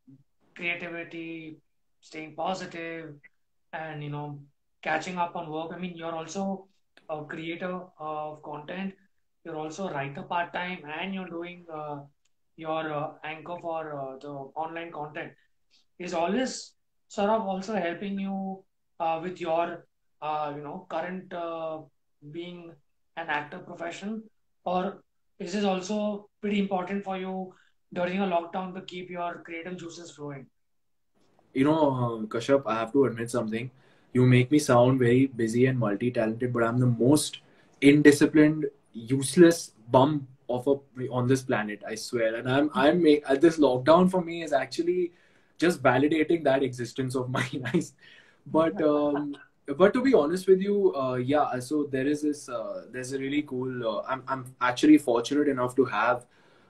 creativity, staying positive, and, you know, catching up on work. I mean, you're also a creator of content. You're also a writer part time, and you're doing uh, your uh, anchor for uh, the online content. Is always sort of also helping you uh, with your, uh, you know, current uh, being an actor profession, or is this also pretty important for you during a lockdown to keep your creative juices flowing? You know, uh, Kashyap, I have to admit something. You make me sound very busy and multi-talented, but I'm the most indisciplined, useless bum of a on this planet. I swear. And I'm I'm make, uh, this lockdown for me is actually just validating that existence of mine. I s- but um, but to be honest with you, uh, yeah. So there is this. Uh, there's a really cool. Uh, I'm I'm actually fortunate enough to have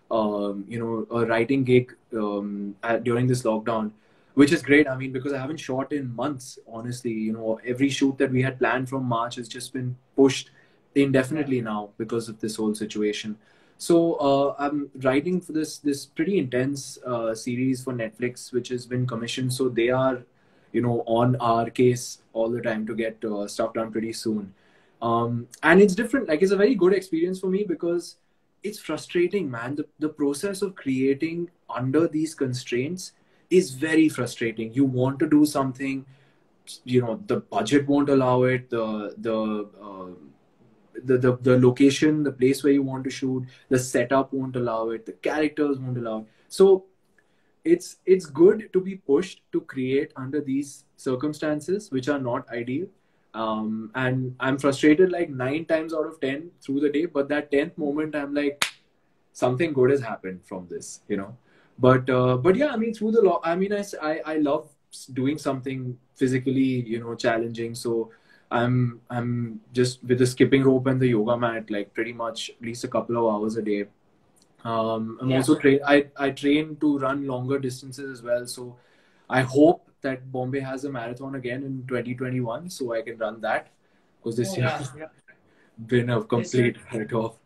um, you know, a writing gig um, at, during this lockdown, which is great. I mean, because I haven't shot in months, honestly. You know, every shoot that we had planned from March has just been pushed Yeah. indefinitely now because of this whole situation. So uh, I'm writing for this this pretty intense uh, series for Netflix, which has been commissioned. So they are, you know, on our case all the time to get uh, stuff done pretty soon. Um, and it's different. Like it's a very good experience for me because it's frustrating, man. The, the process of creating under these constraints is very frustrating. You want to do something, you know, the budget won't allow it, the the uh, the, the the location, the place where you want to shoot, the setup won't allow it, the characters won't allow it. So it's it's good to be pushed to create under these circumstances which are not ideal. Um, and I'm frustrated like nine times out of ten through the day, but that tenth moment I'm like, something good has happened from this, you know. But uh, but yeah, I mean, through the law, I mean, I, I I love doing something physically, you know, challenging. So I'm I'm just with the skipping rope and the yoga mat, like pretty much at least a couple of hours a day. Um, I'm Yeah. also train. I I train to run longer distances as well. So I hope that Bombay has a marathon again in twenty twenty-one, so I can run that because Oh, this year yeah. has Yeah. been a This year. complete write-off.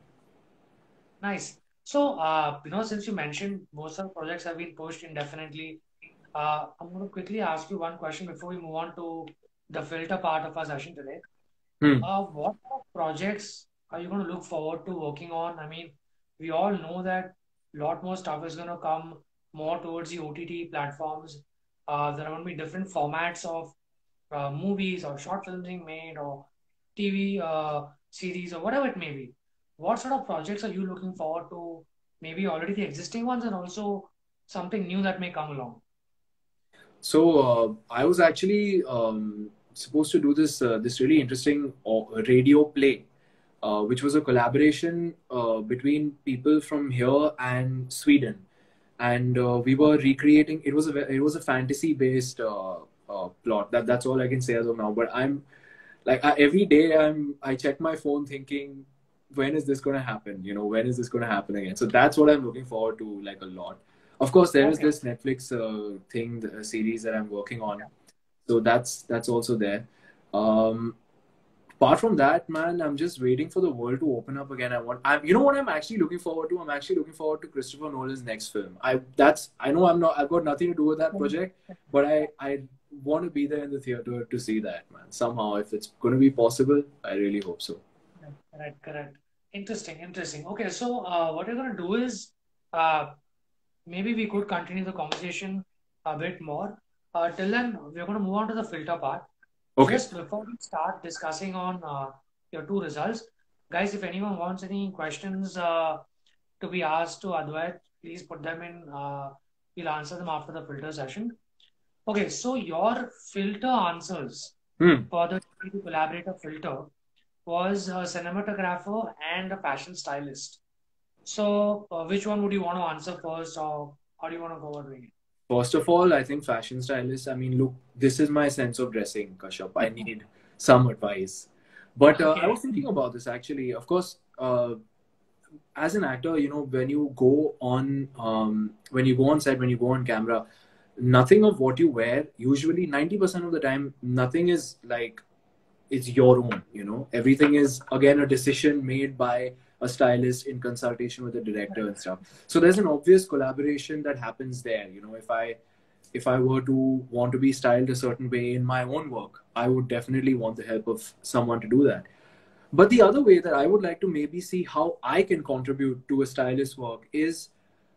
Nice. So, uh, you know, since you mentioned most of the projects have been pushed indefinitely, uh, I'm going to quickly ask you one question before we move on to the filter part of our session today. Hmm. Uh, what kind of projects are you going to look forward to working on? I mean, we all know that a lot more stuff is going to come more towards the O T T platforms. Uh, there are going to be different formats of uh, movies or short films being made or T V uh, series or whatever it may be. What sort of projects are you looking forward to? Maybe already the existing ones and also something new that may come along. So uh, I was actually um, supposed to do this uh, this really interesting uh, radio play, uh, which was a collaboration uh, between people from here and Sweden, and uh, we were recreating. It was a it was a fantasy based uh, uh, plot. That that's all I can say as of now. But I'm like I, every day I'm I check my phone thinking, when is this going to happen? You know, when is this going to happen again? So that's what I'm looking forward to like a lot. Of course, there is Okay. this Netflix uh, thing, the series that I'm working on. So that's that's also there. Um, apart from that, man, I'm just waiting for the world to open up again. I want, I'm, you know what I'm actually looking forward to? I'm actually looking forward to Christopher Nolan's next film. I that's I know I'm not I've got nothing to do with that project, but I I want to be there in the theater to see that, man. Somehow, if it's going to be possible, I really hope so. Yeah, correct, correct. Interesting, interesting. Okay, so uh, what we're gonna do is uh, maybe we could continue the conversation a bit more. Uh, till then, we're gonna move on to the filter part. Okay. Just before we start discussing on uh, your two results, guys, if anyone wants any questions uh, to be asked to Advait, please put them in. Uh, we'll answer them after the filter session. Okay, so your filter answers Hmm. for the collaborator filter was a cinematographer and a fashion stylist. So, uh, which one would you want to answer first, or how do you want to go about doing it? First of all, I think fashion stylist. I mean, look, this is my sense of dressing, Kashyap. I need some advice. But uh, I Okay. was thinking about this actually. Of course, uh, as an actor, you know, when you go on, um, when you go on set, when you go on camera, nothing of what you wear, usually ninety percent of the time, nothing is like it's your own. You know, everything is again a decision made by a stylist in consultation with the director and stuff. So there's an obvious collaboration that happens there. You know, if I if I were to want to be styled a certain way in my own work, I would definitely want the help of someone to do that. But the other way that I would like to maybe see how I can contribute to a stylist's work is,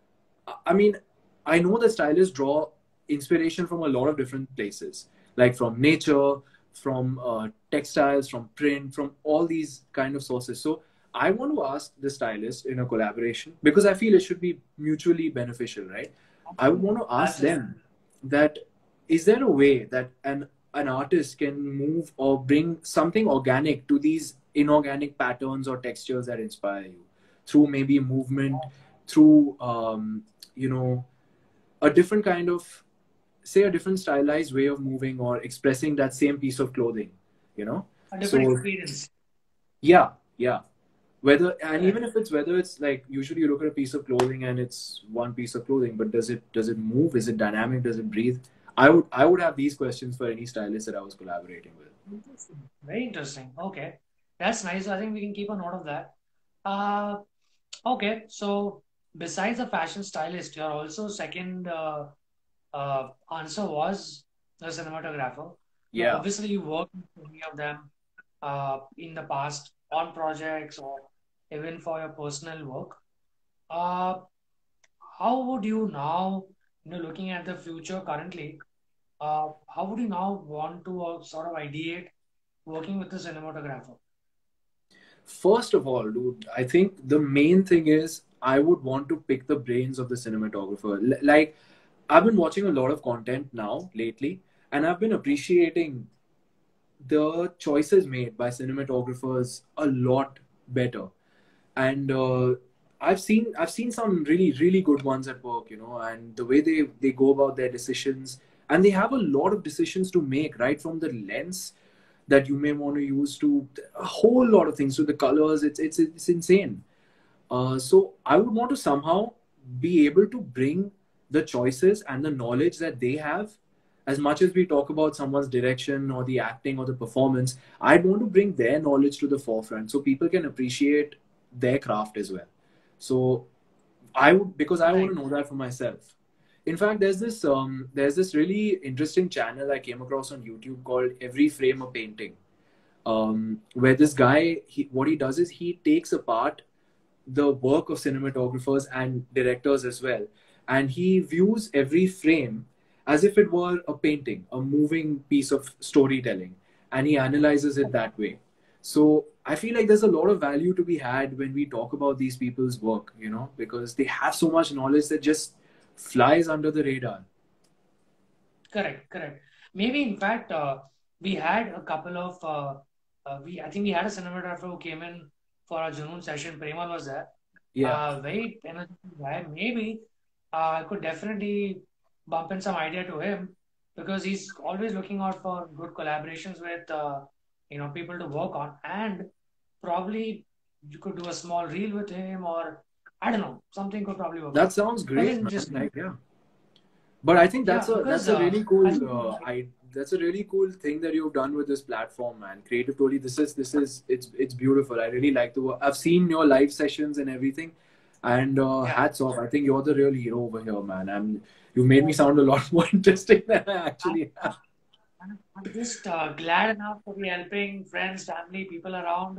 I mean, I know that stylists draw inspiration from a lot of different places, like from nature, from uh, textiles, from print, from all these kind of sources. So I want to ask the stylist in a collaboration because I feel it should be mutually beneficial, right? I would want to ask Absolutely. them that is there a way that an an artist can move or bring something organic to these inorganic patterns or textures that inspire you through maybe movement, through um, you know a different kind of, say, a different stylized way of moving or expressing that same piece of clothing, you know A different so experience. yeah, yeah, whether, and Correct. even if it's whether it's like, usually you look at a piece of clothing and it's one piece of clothing, but does it does it move, is it dynamic, does it breathe? I would i would have these questions for any stylist that I was collaborating with. Interesting. Very interesting. Okay. That's nice. I think we can keep a note of that. Uh, okay. So, besides the fashion stylist, your also second uh, uh, answer was the cinematographer. Now, Yeah. obviously, you worked with many of them uh, in the past on projects or even for your personal work. Uh, how would you now, you know, looking at the future currently, uh, how would you now want to uh, sort of ideate working with the cinematographer? First of all, dude, I think the main thing is I would want to pick the brains of the cinematographer. L- like, I've been watching a lot of content now lately, and I've been appreciating the choices made by cinematographers a lot better. And uh, I've seen I've seen some really really good ones at work, you know, and the way they they go about their decisions, and they have a lot of decisions to make, right from the lens that you may want to use to a whole lot of things, to the colors. It's it's it's insane. Uh, so I would want to somehow be able to bring the choices and the knowledge that they have. As much as we talk about someone's direction or the acting or the performance, I'd want to bring their knowledge to the forefront so people can appreciate their craft as well. So I would, because I want Right. to know that for myself. In fact, there's this um, there's this really interesting channel I came across on YouTube called Every Frame a Painting, um, where this guy, he, what he does is he takes apart the work of cinematographers and directors as well. And he views every frame as if it were a painting, a moving piece of storytelling, and he analyzes it that way. So I feel like there's a lot of value to be had when we talk about these people's work, you know, because they have so much knowledge that just flies under the radar. Correct. Correct. Maybe in fact, uh, we had a couple of uh, uh, we I think we had a cinematographer who came in for a Junoon session. Premal was there. Yeah, Uh, very energetic guy. Maybe uh, I could definitely bump in some idea to him because he's always looking out for good collaborations with uh, you know people to work on, and probably you could do a small reel with him, or I don't know, something could probably work that out. sounds But great, man. interesting. Like, yeah. But I think that's Yeah, a because that's a uh, really I cool think uh, I that's a really cool thing that you've done with this platform, man. Creative Totally, this is this is it's it's beautiful. I really like the work. I've seen your live sessions and everything, and uh, yeah. hats off. I think you're the real hero over here, man. And you made me sound a lot more interesting than I actually am. I'm I'm just uh, glad enough to be helping friends, family, people around.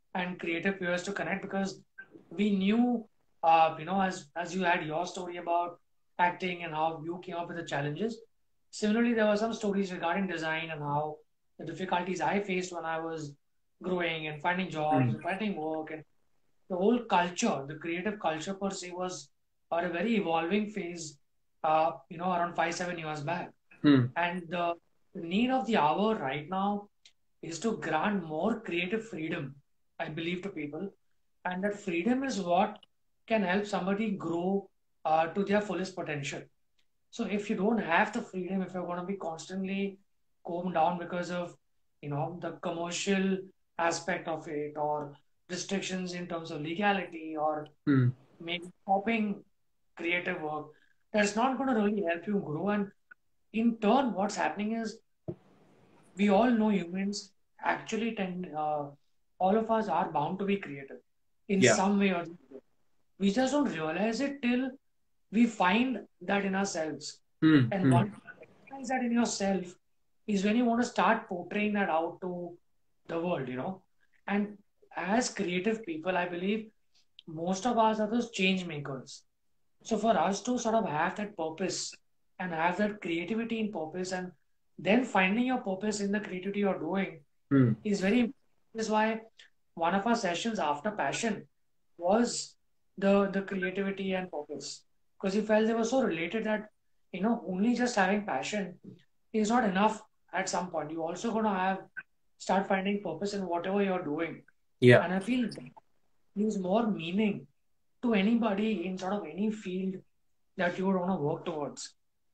and creative peers to connect, because we knew, uh, you know, as as you had your story about acting and how you came up with the challenges. Similarly, there were some stories regarding design and how the difficulties I faced when I was growing and finding jobs Hmm. and finding work, and the whole culture, the creative culture per se, was at a very evolving phase, uh, you know, around five, seven years back. Hmm. And the need of the hour right now is to grant more creative freedom, I believe, to people. And that freedom is what can help somebody grow uh, to their fullest potential. So if you don't have the freedom, if you're going to be constantly combed down because of, you know, the commercial aspect of it, or restrictions in terms of legality, or Hmm. maybe stopping creative work, that's not going to really help you grow. And in turn, what's happening is, we all know humans actually tend, uh, all of us are bound to be creative in Yeah. some way or the other. We just don't realize it till we find that in ourselves. Hmm. And Hmm. once you recognize that in yourself is when you want to start portraying that out to the world, you know. And as creative people, I believe most of us are those change makers. So for us to sort of have that purpose and have that creativity in purpose, and then finding your purpose in the creativity you're doing, Hmm. is very important. This is why one of our sessions after passion was the the creativity and purpose, because we felt they were so related that, you know, only just having passion is not enough. At some point you also going to have start finding purpose in whatever you're doing. Yeah. And I feel that gives more meaning to anybody in sort of any field that you would want to work towards.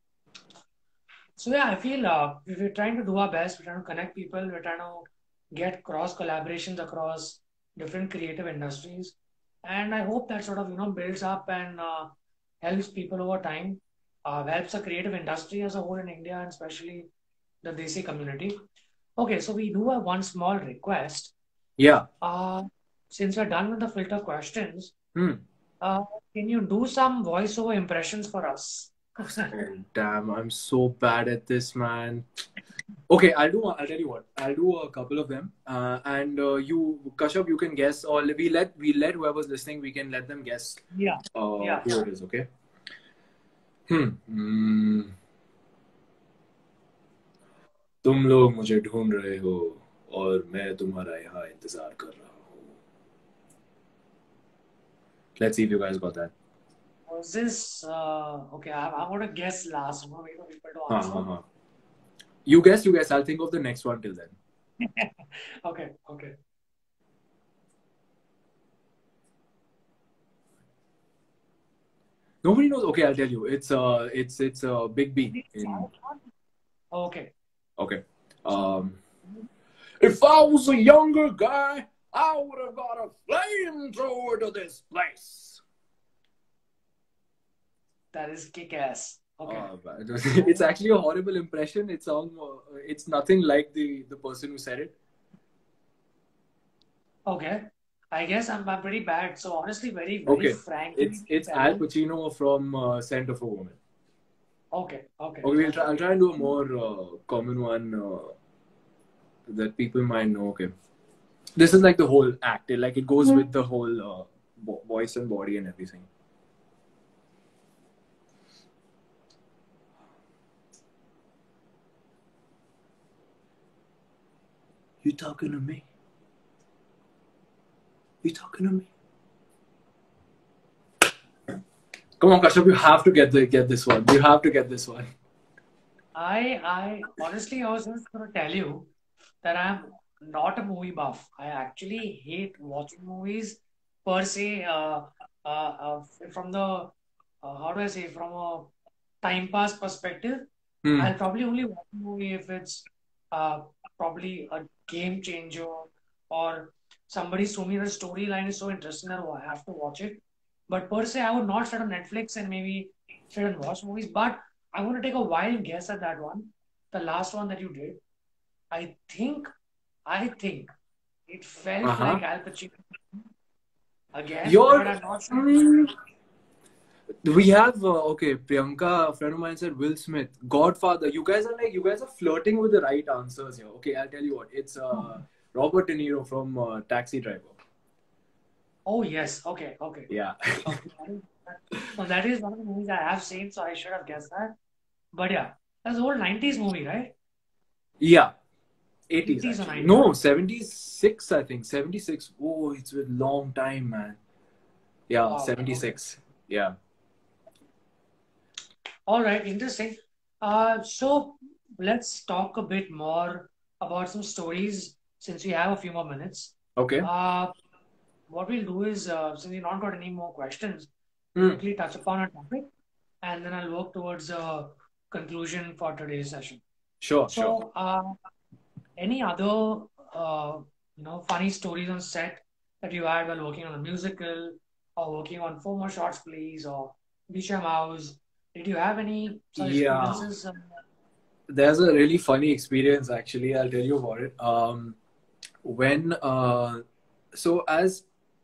So yeah, I feel, uh, we- we're trying to do our best. We're trying to connect people. We're trying to get cross collaborations across different creative industries, and I hope that sort of, you know, builds up and uh, helps people over time. Uh, helps the creative industry as a whole in India, and especially the Desi community. Okay, so we do have one small request. Yeah. Uh, since we're done with the filter questions, Hmm. uh, can you do some voiceover impressions for us? Oh, damn, I'm so bad at this, man. Okay, I'll do. I'll tell you what. I'll do a couple of them, uh, and uh, you, Kashyap, you can guess, or we let we let whoever's listening, we can let them guess Yeah, uh, yeah, who it is. Okay. Hmm. Hmm. तुम लोग मुझे ढूंढ रहे हो और मैं तुम्हारा यहाँ इंतजार कर रहा हूँ. Let's see if you guys got that. Was this uh, okay? I'm, I'm gonna guess last. I'm gonna wait for people to हाँ answer. हाँ हाँ. You guess, you guess. I'll think of the next one till then. Okay, okay. Nobody knows. Okay, I'll tell you. It's uh, it's it's uh, Big B in. Okay. Okay. Um, if I was a younger guy, I would have got a flamethrower to this place. That is kick ass. Okay. Uh, but it's actually a horrible impression. It sounds. Uh, it's nothing like the the person who said it. Okay. I guess I'm, I'm pretty bad. So honestly, very, very Okay. frankly, It's it's Al telling. Pacino from uh, Scent of a Woman. Okay, okay. Okay, we'll try. I'll try and do a more uh, common one uh, that people might know. Okay. This is like the whole act. It, like it goes with the whole uh, vo- voice and body and everything. You talking to me? You talking to me? Come on, Kashyap, you have to get the get this one. You have to get this one. I, I honestly, I was just gonna tell you that I'm not a movie buff. I actually hate watching movies per se. Uh, uh, uh, from the uh, how do I say, from a time pass perspective, Hmm. I'll probably only watch a movie if it's uh, probably a game changer, or somebody told me the storyline is so interesting that I have to watch it. But per se, I would not sit on Netflix and maybe sit and watch movies. But I'm going to take a wild guess at that one, the last one that you did. I think, I think it Uh felt huh. like Al Pacino again, Your but I'm not sure. mm, we have uh, okay. Priyanka, a friend of mine said Will Smith, Godfather. You guys are like you guys are flirting with the right answers here. Okay, I'll tell you what. It's uh, Robert De Niro from uh, Taxi Driver. Oh yes. Okay. Okay. Yeah. Okay. That is, that, no, that is one of the movies I have seen, so I should have guessed that. But yeah, that's an old nineties movie, right? Yeah. eighties eighties or actually. nineties? No, seventy-six, I think. seventy-six. Oh, it's a long time, man. Yeah, Wow. Okay. seventy-six. Yeah. All right. Interesting. Uh, so let's talk a bit more about some stories since we have a few more minutes. Okay. Uh, what we'll do is, uh, since we've not got any more questions, we'll Hmm. quickly touch upon a topic and then I'll work towards a conclusion for today's session. Sure, sure. So, uh, any other, uh, you know, funny stories on set that you had while working on a musical or working on Four More Shots, Please, or Beecham House? Did you have any such Yeah. experiences? Uh, There's a really funny experience actually. I'll tell you about it. Um, when uh, so as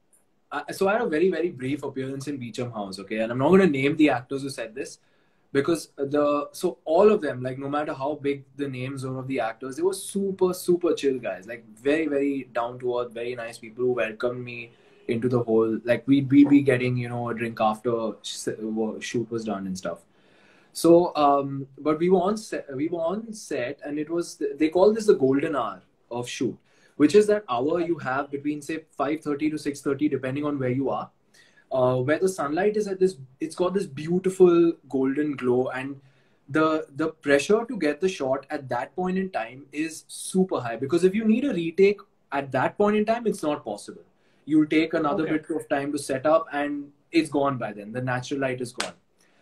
I, so I had a very very brief appearance in Beecham House. Okay, and I'm not going to name the actors who said this because the so all of them, like no matter how big the names were of the actors, they were super super chill guys, like very very down to earth, very nice people who welcomed me into the whole, like we'd, we'd be getting you know a drink after shoot was done and stuff. So, um, but we were on set, we were on set, and it was they call this the golden hour of shoot, which is that hour you have between say five thirty to six thirty, depending on where you are, uh, where the sunlight is at this. It's got this beautiful golden glow, and the the pressure to get the shot at that point in time is super high because if you need a retake at that point in time, it's not possible. You'll take another okay. bit of time to set up, and it's gone by then. The natural light is gone.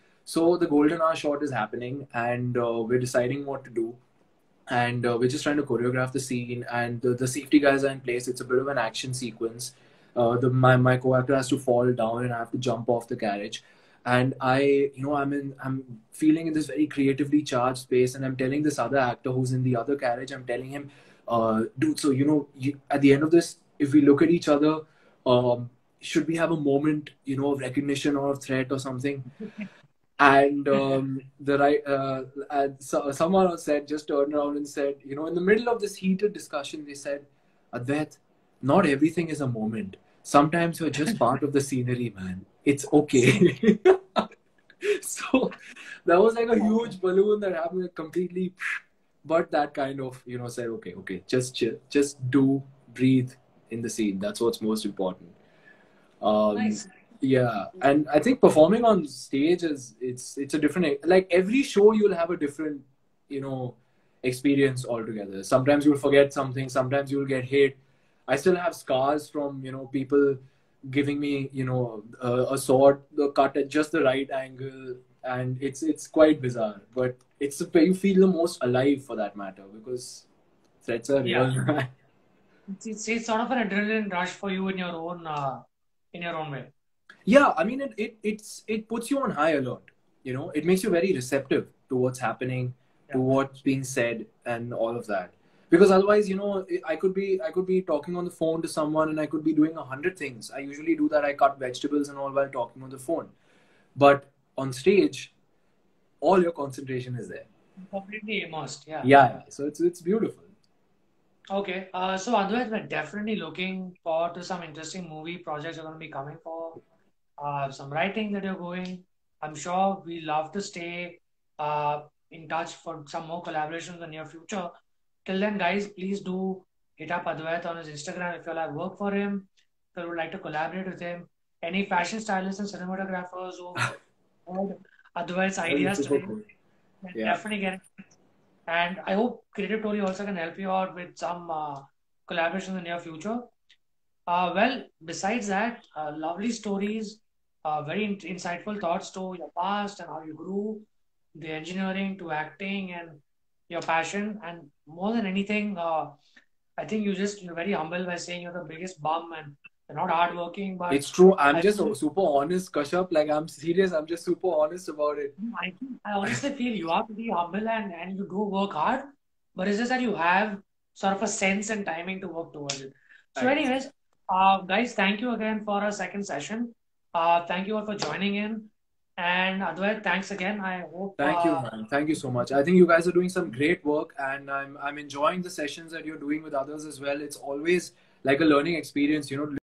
So the golden hour shot is happening, and uh, we're deciding what to do, and uh, we're just trying to choreograph the scene. And the, the safety guys are in place. It's a bit of an action sequence. Uh, the my my co-actor has to fall down, and I have to jump off the carriage. And I, you know, I'm in, I'm feeling in this very creatively charged space, and I'm telling this other actor who's in the other carriage, I'm telling him, uh, dude, so you know, you, at the end of this, if we look at each other, um, should we have a moment, you know, of recognition or of threat or something? And um, the right uh, and so, someone said just turned around and said, you know, in the middle of this heated discussion, they said, Advait, not everything is a moment. Sometimes you're just part of the scenery, man. It's okay. So that was like a huge balloon that happened completely, but that kind of, you know, said, okay, okay, just chill, just do, breathe in the scene. That's what's most important. Um, Nice. yeah, and I think performing on stage is it's it's a different, like every show you'll have a different, you know, experience altogether. Sometimes you'll forget something, sometimes you'll get hit. I still have scars from you know people giving me you know a, a sword the cut at just the right angle, and it's it's quite bizarre, but it's where you feel the most alive for that matter because threats are Yeah. real. It's, it's, it's sort of an adrenaline rush for you in your own uh, in your own way. Yeah, I mean, it, it it's it puts you on high alert. You know, it makes you very receptive to what's happening, to Yeah. what's being said, and all of that. Because otherwise, you know, I could be I could be talking on the phone to someone, and I could be doing a hundred things. I usually do that. I cut vegetables and all while talking on the phone. But on stage, all your concentration is there. Completely immersed. Yeah. Yeah, yeah. So it's it's beautiful. Okay. Uh, so otherwise, we're definitely looking forward to some interesting movie projects are going to be coming for uh, some writing that you're going. I'm sure we love to stay uh, in touch for some more collaborations in the near future. Till then, guys, please do hit up Advait on his Instagram if you like work for him, if you would like to collaborate with him. Any fashion stylists and cinematographers who heard Advait's That'll be ideas super today, cool. then Yeah. definitely get it. And I hope Creative Tony also can help you out with some uh, collaboration in the near future. Uh, well, besides that, uh, lovely stories, uh, very in- insightful thoughts to your past and how you grew, the engineering to acting and your passion. And more than anything, uh, I think you just you're very humble by saying you're the biggest bum and you're not hardworking. But It's true. I'm I just feel super honest, Kashyap. Like I'm serious. I'm just super honest about it. I, I honestly feel you are pretty humble and, and you do work hard, but it's just that you have sort of a sense and timing to work towards it. So, Thanks. anyways, uh, guys, thank you again for our second session. Uh, thank you all for joining in. And Advait, thanks again. I hope. Thank you, Uh, man. Thank you so much. I think you guys are doing some great work, and I'm I'm enjoying the sessions that you're doing with others as well. It's always like a learning experience, you know,